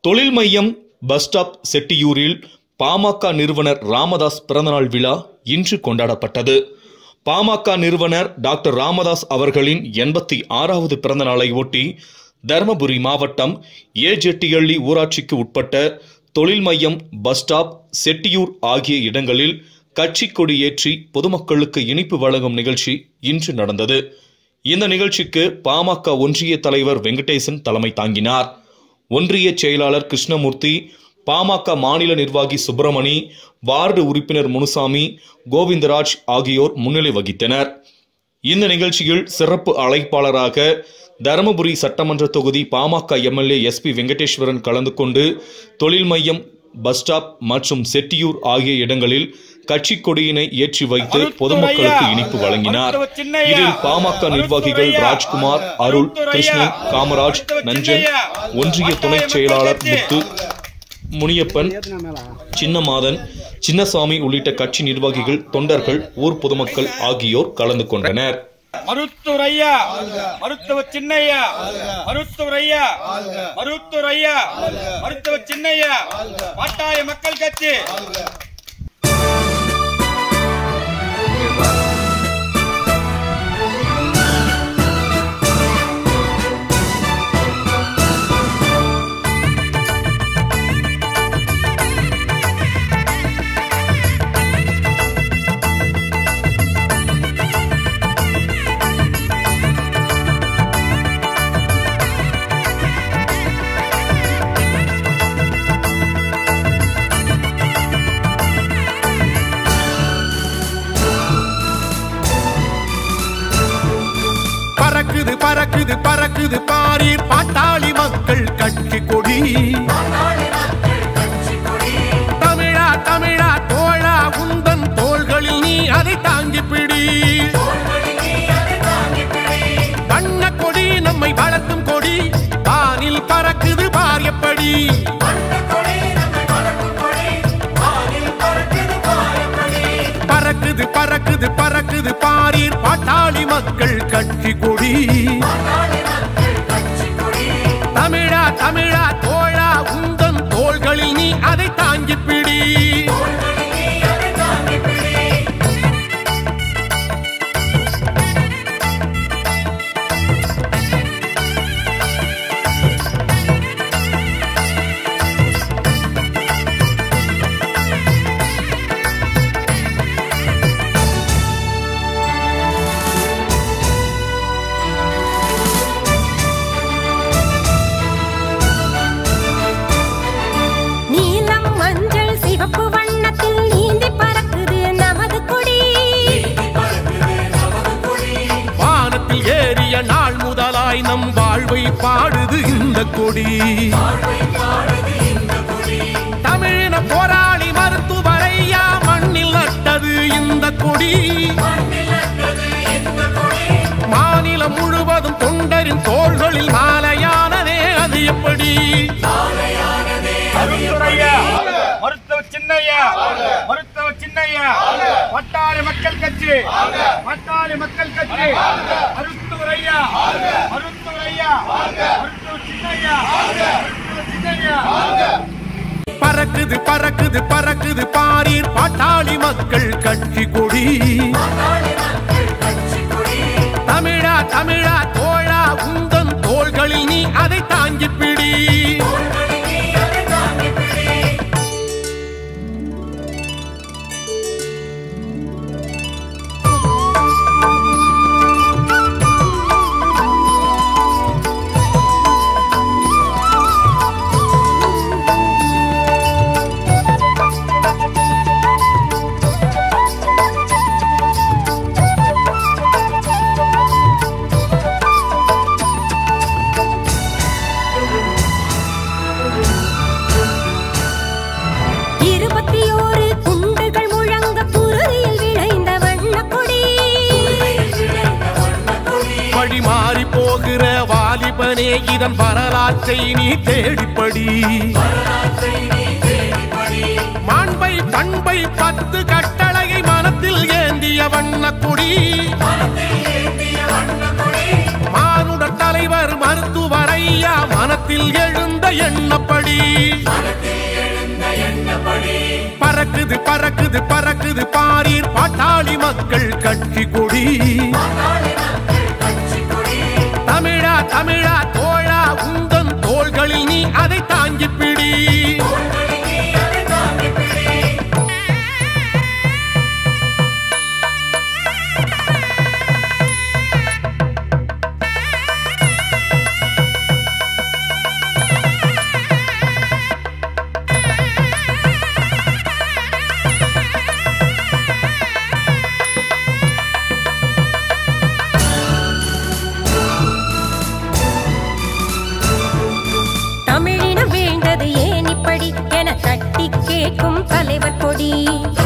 தொழில் மையம் bus stop செட்டியூரில் PMK நிறுவனர் ராமதாஸ் பிறந்தநாள் விழா இன்று கொண்டாடப்பட்டது. பாமக நிறுவனர் டாக்டர் ராமதாஸ் அவர்களின் 86வது பிறந்த நாளை ஒட்டி தருமபுரி மாவட்டம் ஏஜெட்டியள்ளி ஊராட்சிக்கு உட்பட்ட தொழில் மையம் பஸ் ஸ்டாப் செட்டியூர் ஆகிய இடங்களில் கட்சி கொடி ஏற்றி பொதுமக்களுக்கு இனிப்பு வழங்கும் நிகழ்ச்சி இன்று நடந்தது. இந்த நிகழ்ச்சிக்கு பாமக ஒன்றிய தலைவர் வெங்கடேசன் தலைமை தாங்கினார். ஒன்றிய செயலாளர் கிருஷ்ணமூர்த்தி, பாமக மாநில நிர்வாகி சுப்பிரமணி, வார்டு உறுப்பினர் முனுசாமி, கோவிந்தராஜ் ஆகியோர் முன்னிலை வகித்தனர். இந்த நிகழ்ச்சியில் சிறப்பு அழைப்பாளராக தருமபுரி சட்டமன்ற தொகுதி பாமக எம்எல்ஏ SP வெங்கடேஸ்வரன் கலந்து கொண்டு தொழில் மையம் பஸ் ஸ்டாப் மற்றும் செட்டியூர் ஆகிய இடங்களில் கட்சி கொடியினை ஏற்றி வைத்து பொதுமக்களுக்கு இனிப்பு வழங்கினார். இதில் பாமக நிர்வாகிகள் ராஜ்குமார், அருள், கிருஷ்ணன், காமராஜ், நஞ்சன், ஒன்றிய துணை செயலாளர் முத்து, முனியப்பன், சின்னமாதன், சின்னசாமி உள்ளிட்ட கட்சி நிர்வாகிகள், தொண்டர்கள், ஊர் பொதுமக்கள் ஆகியோர் கலந்து கொண்டனர். மருத்துவர் ஐயா, மருத்துவர் சின்னையா, மருத்துவர் ஐயா, மருத்துவர் ஐயா, மருத்துவர் சின்னையா, பாட்டாளி மக்கள் கட்சி. பறக்குது பறக்குது பறக்குது பாரீர் பாட்டாளி மக்கள் கட்சி கொடி. தமிழா தமிழா தோழா உந்தன் தோள்களில் நீ அதை தாங்கி பிடி. வண்ண கொடி நம்மை வளர்த்தும் கொடி, வானில் பறக்குது பாரியப்படி. பறக்குது பறக்குது பறக்குது பாரீர் பாட்டாளி மக்கள் கட்சி கொடி. தமிழா தமிழா தோழா உந்தன் தோள்களில் நீ அதை தாங்கி பிடி. நாள் முதலாய் நம் வாழ்வை பாடுது இந்த கொடி. தமிழின போராளி மருத்துவரையா மண்ணில் நட்டது இந்த கொடி. மாநிலம் முழுவதும் தொண்டரின் தோள்களில் மாலையானதே அது எப்படி? மருத்துவர் சின்னையா, மருத்துவர் சின்னையா, பாட்டாளி மக்கள் கட்சி, பாட்டாளி மக்கள் கட்சி. மருத்துவர் ஐயா, மருத்துவர் ஐயா, மருத்துவர் சின்னையா, மருத்துவர் சின்னையா. பறக்குது பறக்குது பறக்குது பாரீர் பாட்டாளி மக்கள் கட்சி கொடி. தமிழா தமிழா தோழா உந்தன் தோள்களில் நீ அதை தாங்கி பிடி. மாறி போகிற வாலிபனே இதன் வரலாற்றை நீ தேடிப்படி. மாண்பை பண்பை 10 கட்டளையை மனத்தில் ஏந்திய வண்ணக்குடி. மானுட தலைவர் மருத்துவரையா மனத்தில் எழுந்த எண்ணப்படி. பறக்குது பறக்குது பறக்குது பாரீர் பாட்டாளி மக்கள் கட்சி கொடி. தமிழா தமிழா தோழா உந்தன் தோள்களில் நீ அதை தாங்கி பிடி. தமிழினம் வீழ்ந்தது ஏன் இப்படி என தட்டி கேட்கும் தலைவர் கொடி.